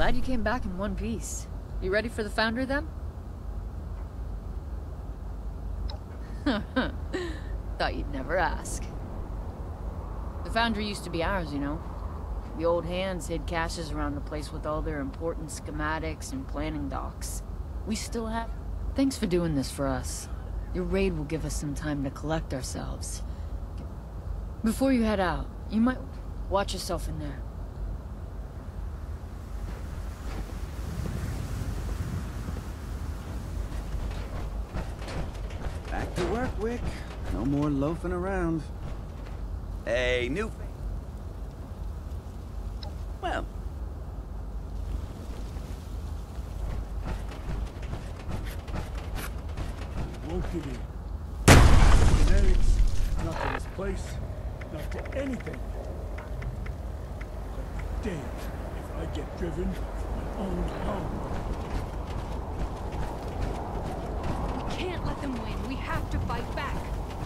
Glad you came back in one piece. You ready for the Founder, then? Thought you'd never ask. The Foundry used to be ours, you know. The old hands hid caches around the place with all their important schematics and planning docs. We still have... Thanks for doing this for us. Your raid will give us some time to collect ourselves. Before you head out, you might... Watch yourself in there. Back to work, Wick. No more loafing around. Hey, new... Well... Won't give in. Genetics, not to this place, not to anything. But damn if I get driven from my own home. We can't let them win. We have to fight back.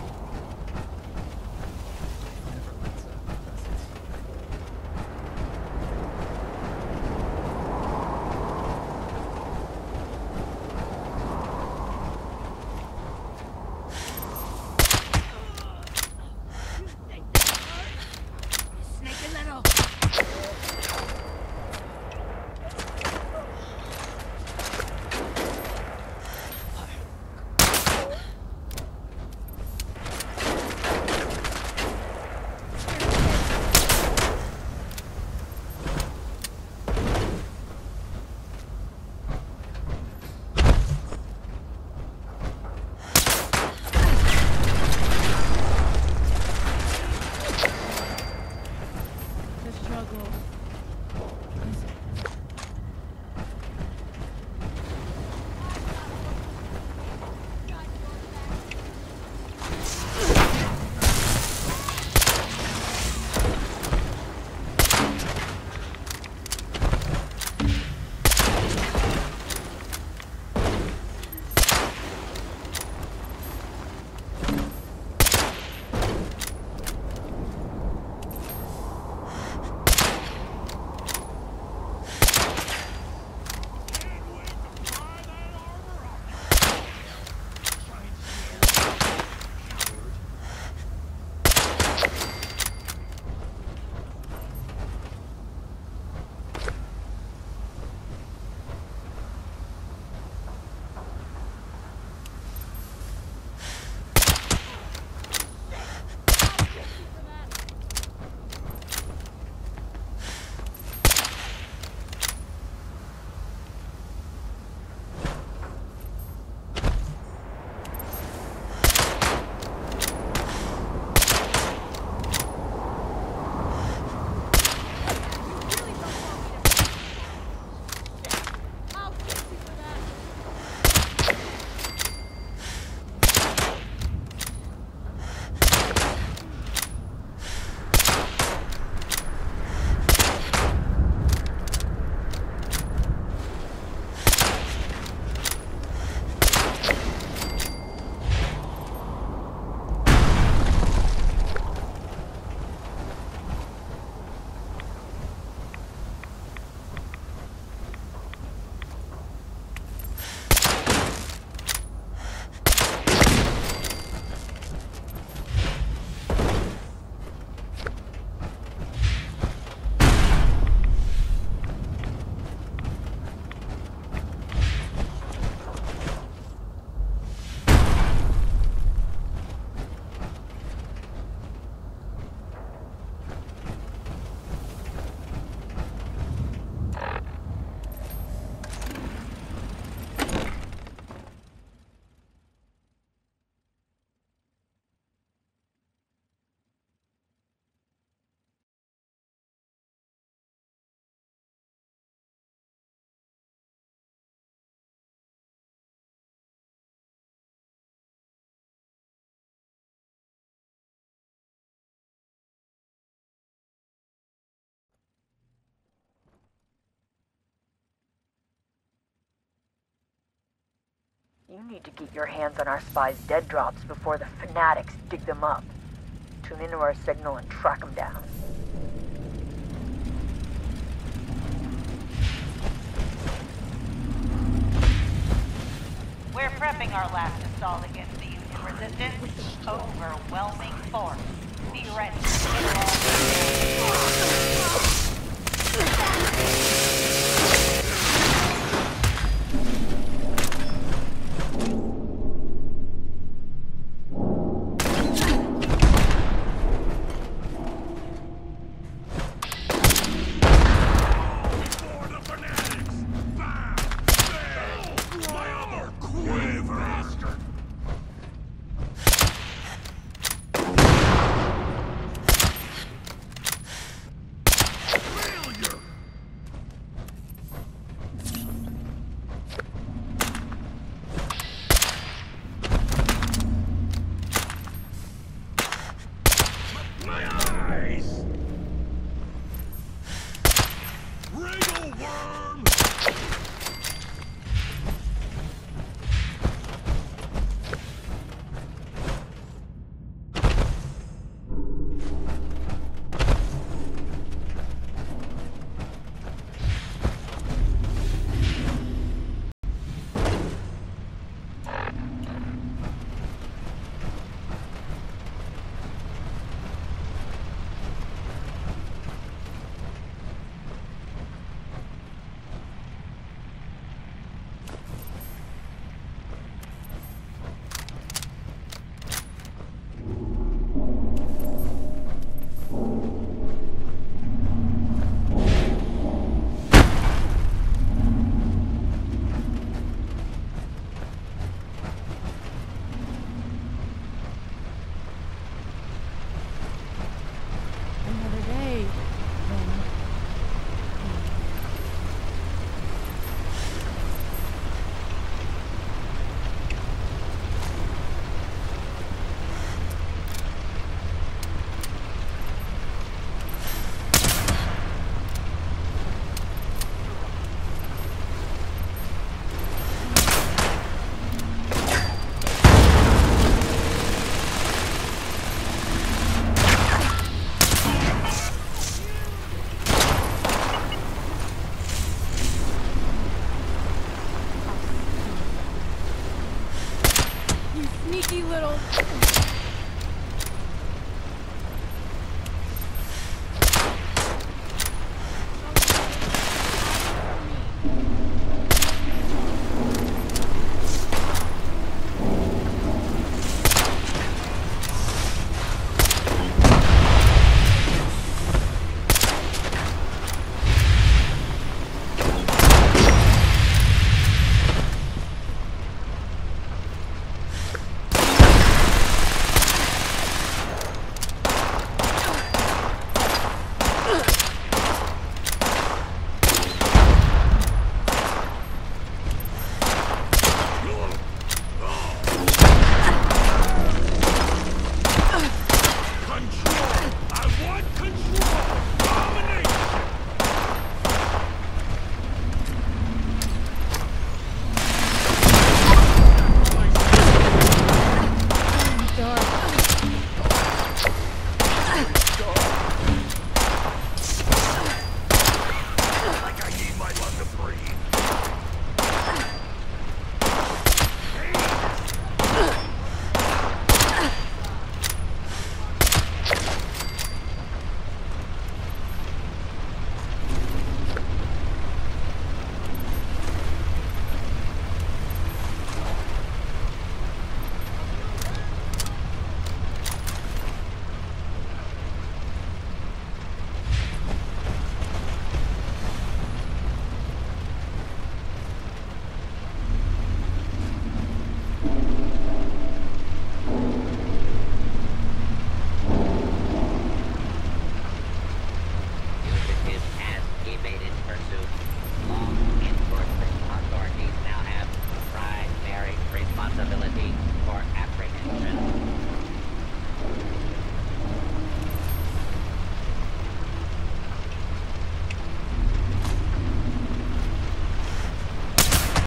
You need to get your hands on our spies' dead drops before the fanatics dig them up. Tune into our signal and track them down. During our last assault against the Union resistance, overwhelming force. Be ready to hit Another day. Then. You sneaky little...